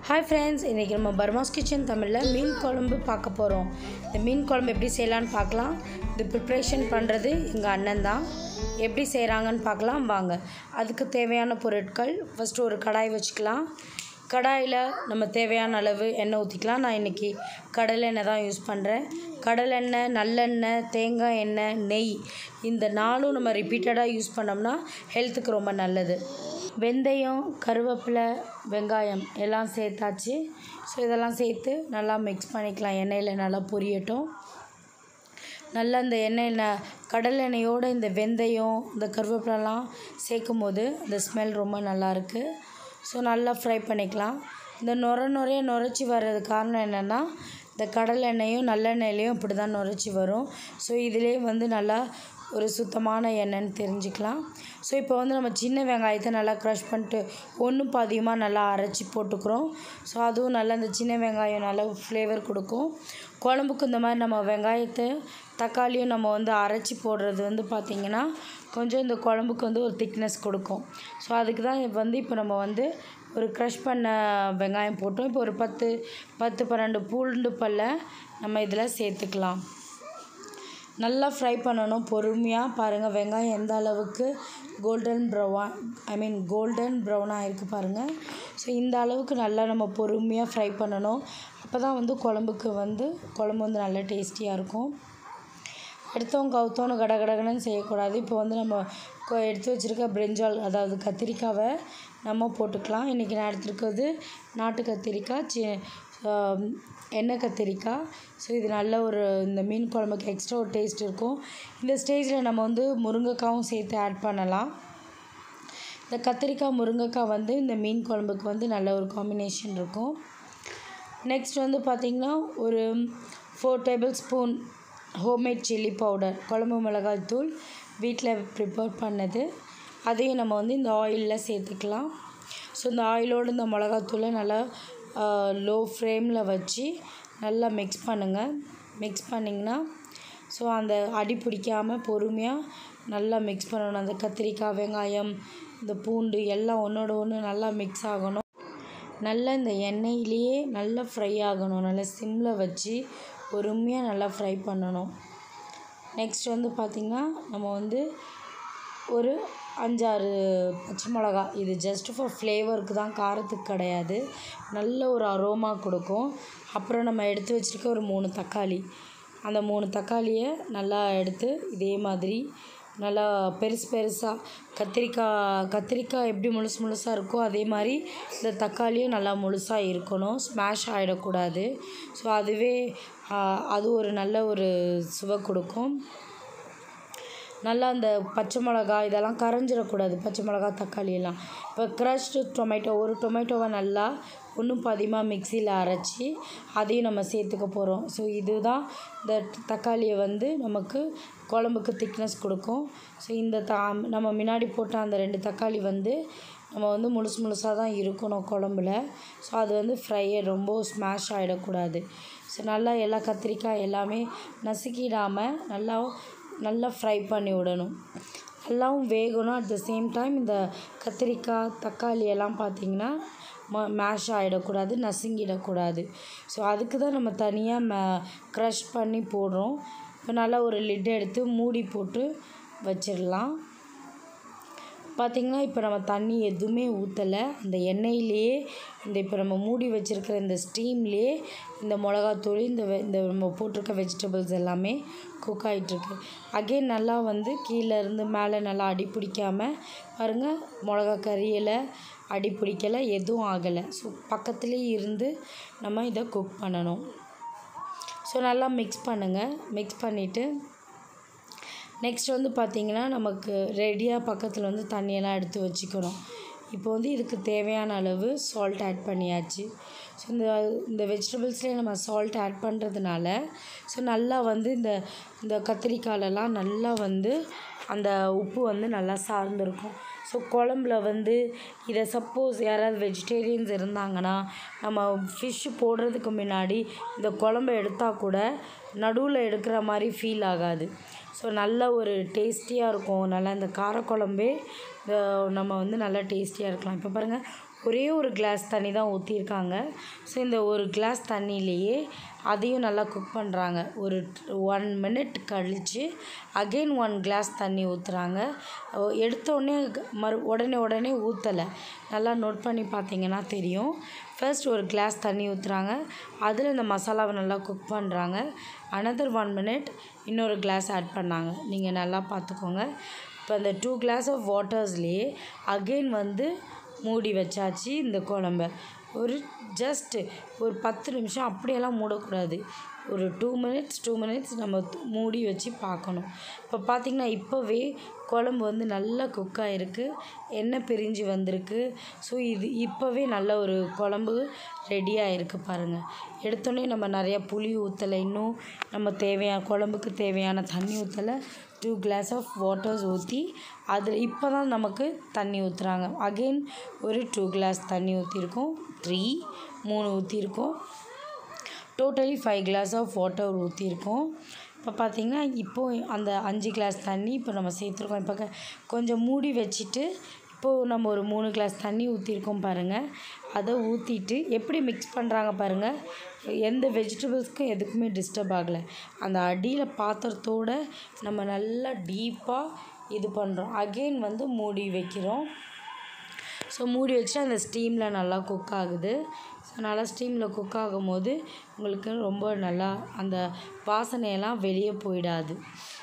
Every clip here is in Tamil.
ஹாய் ஃப்ரெண்ட்ஸ், இன்றைக்கி நம்ம பர்மாஸ் கிச்சன் தமிழில் மீன் குழம்பு பார்க்க போகிறோம். இந்த மீன் குழம்பு எப்படி செய்யலான்னு பார்க்கலாம். இது ப்ரிப்ரேஷன் பண்ணுறது எங்கள் அண்ணன் தான். எப்படி செய்கிறாங்கன்னு பார்க்கலாம் வாங்க. அதுக்கு தேவையான பொருட்கள், ஃபஸ்ட்டு ஒரு கடாய் வச்சுக்கலாம். கடாயில் நம்ம தேவையான அளவு எண்ணெய் ஊற்றிக்கலாம். நான் இன்றைக்கி கடலை எண்ணெய் தான் யூஸ் பண்ணுறேன். கடலெண்ணெய், நல்லெண்ணெய், தேங்காய் எண்ணெய், நெய், இந்த நாலும் நம்ம ரிப்பீட்டடாக யூஸ் பண்ணோம்னா ஹெல்த்துக்கு ரொம்ப நல்லது. வெந்தயம், கருவேப்பிலை, வெங்காயம் எல்லாம் சேர்த்தாச்சு. ஸோ இதெல்லாம் சேர்த்து நல்லா மிக்ஸ் பண்ணிக்கலாம். எண்ணெயில் நல்லா பொரியட்டும். நல்லா இந்த கடல் எண்ணெயோடு இந்த வெந்தயம், இந்த கருவேப்பிலெலாம் சேர்க்கும் போது அந்த ஸ்மெல் ரொம்ப நல்லாயிருக்கு. ஸோ நல்லா ஃப்ரை பண்ணிக்கலாம். இந்த நுரைய நுரைச்சி வர்றது காரணம் என்னென்னா, இந்த கடல் எண்ணெயும் நல்லெண்ணெயிலையும் இப்படி தான் நுரைச்சி வரும். ஸோ இதிலே நல்லா ஒரு சுத்தமான எண்ணெய்ன்னு தெரிஞ்சுக்கலாம். ஸோ இப்போ நம்ம சின்ன வெங்காயத்தை நல்லா க்ரஷ் பண்ணிட்டு ஒன்றும் பாதியமாக நல்லா அரைச்சி போட்டுக்கிறோம். ஸோ அதுவும் நல்லா இந்த சின்ன வெங்காயம் நல்லா ஃப்ளேவர் கொடுக்கும் குழம்புக்கு. இந்த மாதிரி நம்ம வெங்காயத்தை தக்காளியும் நம்ம அரைச்சி போடுறது பார்த்திங்கன்னா கொஞ்சம் இந்த குழம்புக்கு ஒரு திக்னஸ் கொடுக்கும். ஸோ அதுக்கு தான் இப்போ நம்ம ஒரு க்ரஷ் பண்ண வெங்காயம் போட்டோம். இப்போ ஒரு 10-12 பூண்டு பல்லை நம்ம இதில் சேர்த்துக்கலாம். நல்லா ஃப்ரை பண்ணணும் பொறுமையாக. பாருங்கள் வெங்காயம் எந்த அளவுக்கு கோல்டன் ப்ரௌனாக இருக்குது பாருங்கள். ஸோ இந்த அளவுக்கு நல்லா நம்ம பொறுமையாக ஃப்ரை பண்ணணும். அப்போ தான் குழம்புக்கு குழம்பு நல்லா டேஸ்டியாக இருக்கும். எடுத்தவங்க கவுத்தோன்னு கடகடகன்னு செய்யக்கூடாது. இப்போ நம்ம எடுத்து வச்சுருக்க பிரிஞ்சால், அதாவது கத்திரிக்காவை நம்ம போட்டுக்கலாம். இன்றைக்கி நான் எடுத்துருக்கிறது நாட்டு கத்திரிக்காய், எண்ணெய் கத்திரிக்காய். ஸோ இது நல்ல இந்த மீன் குழம்புக்கு எக்ஸ்ட்ரா ஒரு டேஸ்ட் இருக்கும். இந்த ஸ்டேஜில் நம்ம முருங்கைக்காவும் சேர்த்து ஆட் பண்ணலாம். இந்த கத்திரிக்காய் முருங்கைக்காய் இந்த மீன் குழம்புக்கு நல்ல ஒரு காம்பினேஷன் இருக்கும். நெக்ஸ்ட் பார்த்திங்கன்னா ஒரு 4 tablespoon homemade chilli powder, குழம்பு மிளகாய் தூள் வீட்டில் ப்ரிப்பேர் பண்ணது, அதையும் நம்ம இந்த ஆயிலில் சேர்த்துக்கலாம். ஸோ இந்த ஆயிலோடு இந்த மிளகாத்தூளை நல்லா லோ ஃப்ளேமில் வச்சு நல்லா மிக்ஸ் பண்ணுங்கள். மிக்ஸ் பண்ணிங்கன்னா ஸோ அந்த அடி பிடிக்காமல் பொறுமையாக நல்லா மிக்ஸ் பண்ணணும். அந்த கத்திரிக்காய், வெங்காயம், இந்த பூண்டு எல்லாம் ஒன்றோட ஒன்று நல்லா மிக்ஸ் ஆகணும். நல்லா இந்த எண்ணெயிலேயே நல்லா ஃப்ரை ஆகணும். நல்லா சிம்மில் வச்சு பொறுமையாக நல்லா ஃப்ரை பண்ணணும். நெக்ஸ்ட் பார்த்திங்கன்னா நம்ம ஒரு 5-6 பச்சை மிளகா, இது ஜஸ்ட் ஃபார் ஃப்ளேவருக்கு தான், காரத்துக்கு கிடையாது. நல்ல ஒரு அரோமா கொடுக்கும். அப்புறம் நம்ம எடுத்து வச்சுருக்க ஒரு 3 தக்காளி, அந்த 3 தக்காளியை நல்லா எடுத்து இதே மாதிரி நல்லா பெருசாக கத்திரிக்காய் எப்படி முழுசாக இருக்கோ அதே மாதிரி இந்த தக்காளியும் நல்லா முழுசாக இருக்கணும். ஸ்மாஷ் ஆகிடக்கூடாது. ஸோ அது ஒரு நல்ல ஒரு சுவை கொடுக்கும். நல்லா அந்த பச்சை மிளகா இதெல்லாம் கரைஞ்சிடக்கூடாது. பச்சை மிளகா, தக்காளி எல்லாம். இப்போ க்ரஷ்டு டொமேட்டோ, ஒரு டொமேட்டோவை நல்லா ஒன்றும் பாதியமாக மிக்சியில் அரைச்சி அதையும் நம்ம சேர்த்துக்க போகிறோம். ஸோ இதுதான் இந்த தக்காளியை நமக்கு குழம்புக்கு திக்னஸ் கொடுக்கும். ஸோ இந்த நம்ம முன்னாடி போட்ட அந்த 2 தக்காளி நம்ம முழுசாக தான் இருக்கணும் குழம்புல. ஸோ அது ஃப்ரையை ரொம்ப ஸ்மாஷ் ஆகிடக்கூடாது. ஸோ நல்லா எல்லா கத்திரிக்காய் எல்லாமே நசுக்கிடாமல் நல்லா ஃப்ரை பண்ணி விடணும். நல்லாவும் வேகணும். அட் த சேம் டைம் இந்த கத்திரிக்காய், தக்காளி எல்லாம் பார்த்திங்கன்னா மேஷ் ஆகிடக்கூடாது, நசுங்கிடக்கூடாது. ஸோ அதுக்கு தான் நம்ம தனியாக க்ரஷ் பண்ணி போடுறோம். இப்போ நல்லா ஒரு லிட் எடுத்து மூடி போட்டு வச்சிடலாம். பார்த்திங்கன்னா இப்போ நம்ம தண்ணி எதுவுமே ஊற்றலை. அந்த எண்ணெயிலேயே இப்போ நம்ம மூடி வச்சுருக்கிற இந்த ஸ்டீம்லேயே இந்த மிளகாத்தூள், இந்த நம்ம போட்டிருக்க வெஜிடபிள்ஸ் எல்லாமே குக் ஆகிட்டுருக்கு. அகெயின் நல்லா கீழே இருந்து மேலே நல்லா அடி பிடிக்காமல் பாருங்கள். மிளகா கறியலை, அடி பிடிக்கலை, எதுவும் ஆகலை. ஸோ பக்கத்துலேயே இருந்து நம்ம இதை குக் பண்ணணும். ஸோ நல்லா மிக்ஸ் பண்ணுங்கள். மிக்ஸ் பண்ணிவிட்டு நெக்ஸ்ட் பார்த்திங்கன்னா நமக்கு ரெடியாக பக்கத்தில் தண்ணியெல்லாம் எடுத்து வச்சுக்கணும். இப்போ இதுக்கு தேவையான அளவு சால்ட் ஆட் பண்ணியாச்சு. ஸோ இந்த வெஜிடபிள்ஸ்லேயே நம்ம சால்ட் ஆட் பண்ணுறதுனால ஸோ நல்லா இந்த கத்திரிக்காயிலலாம் நல்லா அந்த உப்பு நல்லா சார்ந்திருக்கும். ஸோ குழம்புல இதை சப்போஸ் யாராவது வெஜிடேரியன்ஸ் இருந்தாங்கன்னா நம்ம ஃபிஷ்ஷு போடுறதுக்கு முன்னாடி இந்த குழம்பை எடுத்தால் கூட நடுவில் எடுக்கிற மாதிரி ஃபீல் ஆகாது. ஸோ நல்ல ஒரு டேஸ்டியாக இருக்கும். நல்லா இந்த காரக்குழம்பே நம்ம நல்லா டேஸ்டியாக இருக்கலாம். இப்போ பாருங்கள், ஒரே ஒரு கிளாஸ் தண்ணி தான் ஊற்றிருக்காங்க. ஸோ இந்த ஒரு கிளாஸ் தண்ணியிலேயே அதையும் நல்லா குக் பண்ணுறாங்க. ஒரு 1 மினிட் கழித்து அகெயின் 1 கிளாஸ் தண்ணி ஊற்றுறாங்க. எடுத்தோடனே உடனே ஊற்றலை. நல்லா நோட் பண்ணி பார்த்தீங்கன்னா தெரியும். ஃபர்ஸ்ட் ஒரு கிளாஸ் தண்ணி ஊற்றுறாங்க. அதில் இந்த மசாலாவை நல்லா குக் பண்ணுறாங்க. அனதர் 1 மினிட் இன்னொரு கிளாஸ் ஆட் பண்ணாங்க. நீங்கள் நல்லா பார்த்துக்கோங்க. இப்போ அந்த 2 கிளாஸ் ஆஃப் வாட்டர்ஸ்லேயே அகெயின் வந்து மூடி வச்சாச்சு இந்த குழம்ப. ஒரு ஜஸ்ட்டு ஒரு 10 நிமிஷம் அப்படியெல்லாம் மூடக்கூடாது. ஒரு 2 மினிட்ஸ் நம்ம மூடி வச்சு பார்க்கணும். இப்போ பார்த்திங்கன்னா இப்போவே குழம்பு வந்து நல்லா குக் ஆகிருக்கு. எண்ணெய் பிரிஞ்சு வந்திருக்கு. ஸோ இது இப்போவே நல்ல ஒரு குழம்பு ரெடியாக இருக்குது பாருங்கள். எடுத்தோடனே நம்ம நிறையா புளி ஊற்றலை. இன்னும் நம்ம குழம்புக்கு தேவையான தண்ணி ஊற்றலை. 2 கிளாஸ் ஆஃப் வாட்டர்ஸ் ஊற்றி அதில் இப்போ தான் நமக்கு தண்ணி ஊற்றுறாங்க. அகெயின் ஒரு 2 கிளாஸ் தண்ணி ஊற்றிருக்கோம். 3 ஊற்றிருக்கோம். டோட்டலி 5 கிளாஸ் ஆஃப் வாட்டர் ஊற்றிருக்கோம். இப்போ பார்த்திங்கன்னா இப்போது அந்த 5 கிளாஸ் தண்ணி இப்போ நம்ம சேர்த்துருக்கோம். இப்போ கொஞ்சம் மூடி வச்சுட்டு இப்போது நம்ம ஒரு 3 கிளாஸ் தண்ணி ஊற்றிருக்கோம் பாருங்கள். அதை ஊற்றிட்டு எப்படி மிக்ஸ் பண்ணுறாங்க பாருங்கள். எந்த வெஜிடபிள்ஸ்க்கும் எதுக்குமே டிஸ்டர்ப் ஆகலை. அந்த அடியில் பாத்திரத்தோடு நம்ம நல்லா டீப்பாக இது பண்ணுறோம். அகெயின் வந்து மூடி வைக்கிறோம். ஸோ மூடி வச்சுட்டு அந்த ஸ்டீமில் நல்லா குக் ஆகுது. ஸோ நல்லா ஸ்டீமில் குக் ஆகும்போது உங்களுக்கு ரொம்ப நல்லா அந்த வாசனையெல்லாம் வெளியே போயிடாது.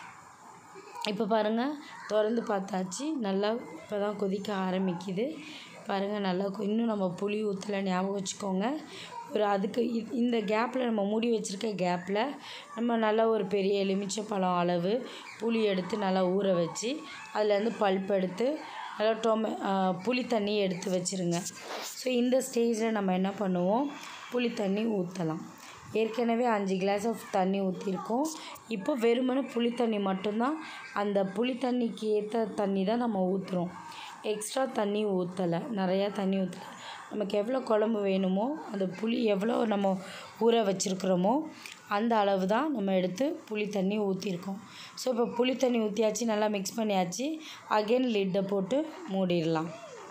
இப்போ பாருங்கள், திறந்து பார்த்தாச்சு. நல்லா இப்போ தான் கொதிக்க ஆரம்பிக்குது பாருங்கள். நல்லா இன்னும் நம்ம புளி ஊற்றலை, ஞாபகம் வச்சுக்கோங்க. அதுக்கு இந்த கேப்பில் நம்ம மூடி வச்சுருக்க கேப்பில் நம்ம நல்லா ஒரு பெரிய எலுமிச்சைப்பழம் அளவு புளி எடுத்து நல்லா ஊற வச்சு அதுலேருந்து பல்ப் எடுத்து நல்லா புளி தண்ணி எடுத்து வச்சுருங்க. ஸோ இந்த ஸ்டேஜில் நம்ம என்ன பண்ணுவோம், புளி தண்ணி ஊற்றலாம். ஏற்கனவே 5 கிளாஸ் ஆஃப் தண்ணி ஊற்றிருக்கோம். இப்போ வெறுமனே புளி தண்ணி மட்டும்தான். அந்த புளி தண்ணிக்கு ஏற்ற தண்ணி தான் நம்ம ஊற்றுறோம். எக்ஸ்ட்ரா தண்ணி ஊற்றலை, நிறையா தண்ணி ஊற்றலை. நமக்கு எவ்வளோ குழம்பு வேணுமோ அந்த புளி எவ்வளோ நம்ம ஊற வச்சுருக்குறோமோ அந்த அளவு தான் நம்ம எடுத்து புளி தண்ணி ஊற்றிருக்கோம். ஸோ இப்போ புளி தண்ணி ஊற்றியாச்சு, நல்லா மிக்ஸ் பண்ணியாச்சு. அகெயின் லிட்டை போட்டு மூடிடலாம்.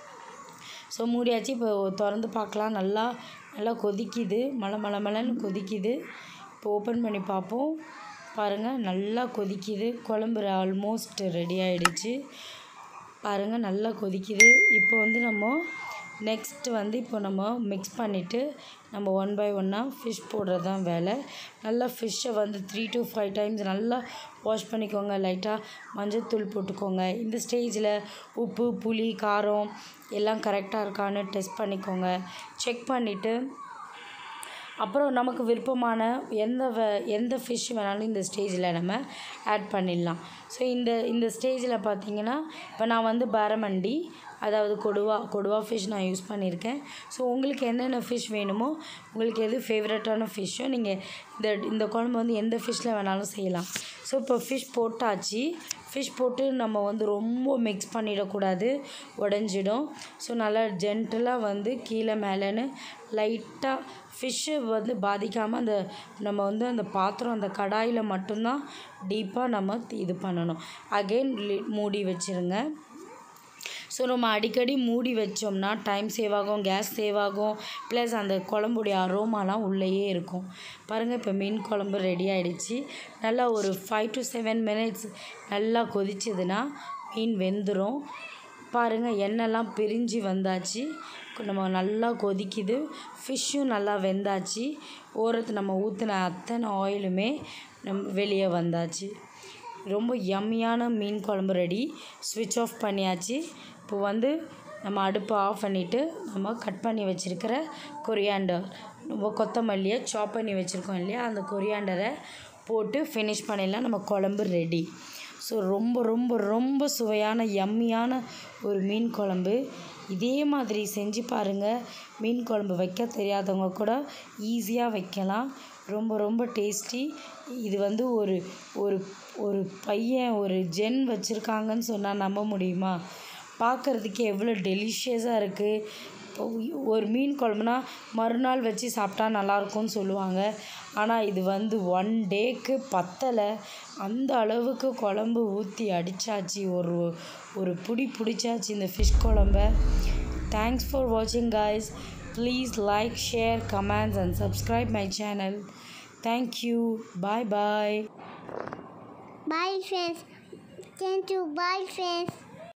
ஸோ மூடியாச்சு. இப்போ திறந்து பார்க்கலாம். நல்லா கொதிக்குது. மலன்னு கொதிக்குது. இப்போ ஓப்பன் பண்ணி பார்ப்போம். பாருங்கள், நல்லா கொதிக்குது. குழம்பு ஆல்மோஸ்ட் ரெடி ஆகிடுச்சு பாருங்கள். நல்லா கொதிக்குது. இப்போ வந்து நம்ம நெக்ஸ்ட்டு வந்து இப்போ நம்ம மிக்ஸ் பண்ணிவிட்டு நம்ம 1 by 1 ஃபிஷ் போடுறது தான் வேலை. நல்லா ஃபிஷ்ஷை வந்து 3 to 5 டைம்ஸ் நல்லா வாஷ் பண்ணிக்கோங்க. லைட்டாக மஞ்சள்தூள் போட்டுக்கோங்க. இந்த ஸ்டேஜில் உப்பு, புளி, காரம் எல்லாம் கரெக்டாக இருக்கான்னு டெஸ்ட் பண்ணிக்கோங்க. செக் பண்ணிவிட்டு அப்புறம் நமக்கு விருப்பமான எந்த ஃபிஷ் வேணாலும் இந்த ஸ்டேஜில் நம்ம ஆட் பண்ணிடலாம். ஸோ இந்த ஸ்டேஜில் பார்த்திங்கன்னா இப்போ நான் வந்து பாரமண்டி, அதாவது கொடுவா ஃபிஷ் நான் யூஸ் பண்ணியிருக்கேன். ஸோ உங்களுக்கு என்னென்ன ஃபிஷ் வேணுமோ, உங்களுக்கு எது ஃபேவரட்டான ஃபிஷ்ஷோ நீங்கள் இந்த குழம்பு வந்து எந்த ஃபிஷ்ஷில் வேணாலும் செய்யலாம். ஸோ இப்போ ஃபிஷ் போட்டாச்சு. ஃபிஷ் போட்டு நம்ம வந்து ரொம்ப மிக்ஸ் பண்ணிடக்கூடாது, உடஞ்சிடும். ஸோ நல்லா ஜென்டலாக வந்து கீழே மேலேன்னு லைட்டாக ஃபிஷ்ஷு வந்து பாதிக்காமல் நம்ம வந்து அந்த பாத்திரம், அந்த கடாயில் மட்டும்தான் டீப்பாக நம்ம இது பண்ணணும். அகெயின் மூடி வச்சுருங்க. ஸோ நம்ம அடிக்கடி மூடி வச்சோம்னா டைம் சேவ் ஆகும், கேஸ் சேவ் ஆகும், ப்ளஸ் அந்த குழம்புடைய அரோமாலாம் உள்ளேயே இருக்கும். பாருங்கள், இப்போ மீன் குழம்பு ரெடி ஆகிடுச்சு. நல்லா ஒரு 5 to 7 மினிட்ஸ் நல்லா கொதிச்சதுன்னா மீன் வெந்துடும். பாருங்கள், எண்ணெய்லாம் பிரிஞ்சு வந்தாச்சு. நம்ம நல்லா கொதிக்குது. ஃபிஷ்ஷும் நல்லா வெந்தாச்சு. நம்ம ஊற்றின அத்தனை ஆயிலுமே வெளியே வந்தாச்சு. ரொம்ப யம்மியான மீன் குழம்பு ரெடி. ஸ்விட்ச் ஆஃப் பண்ணியாச்சு. இப்போ வந்து நம்ம அடுப்பை ஆஃப் பண்ணிவிட்டு நம்ம கட் பண்ணி வச்சுருக்கிற கொரியாண்டர், கொத்தமல்லியை சாப் பண்ணி வச்சுருக்கோம் இல்லையா, அந்த கொரியாண்டரை போட்டு ஃபினிஷ் பண்ணிடலாம். நம்ம குழம்பு ரெடி. ஸோ ரொம்ப ரொம்ப ரொம்ப சுவையான யம்மியான ஒரு மீன் குழம்பு. இதே மாதிரி செஞ்சு பாருங்கள். மீன் குழம்பு வைக்க தெரியாதவங்க கூட ஈஸியாக வைக்கலாம். ரொம்ப ரொம்ப டேஸ்டி. இது வந்து ஒரு பையன் ஒரு ஜென் வச்சுருக்காங்கன்னு சொன்னால் நம்ப முடியுமா? பார்க்குறதுக்கே எவ்வளோ டெலிஷியஸாக இருக்குது. ஒரு மீன் குழம்புனா மறுநாள் வச்சு சாப்பிட்டா நல்லாயிருக்கும்னு சொல்லுவாங்க. ஆனால் இது வந்து 1 டேக்கு பத்தலை. அந்த அளவுக்கு குழம்பு ஊற்றி அடித்தாச்சு. ஒரு பிடிச்சாச்சு இந்த ஃபிஷ் குழம்ப. Thanks for watching, guys. Please like, share, comments and subscribe my channel. Thank you. Bye bye. Bye friends. Thank you. Bye friends.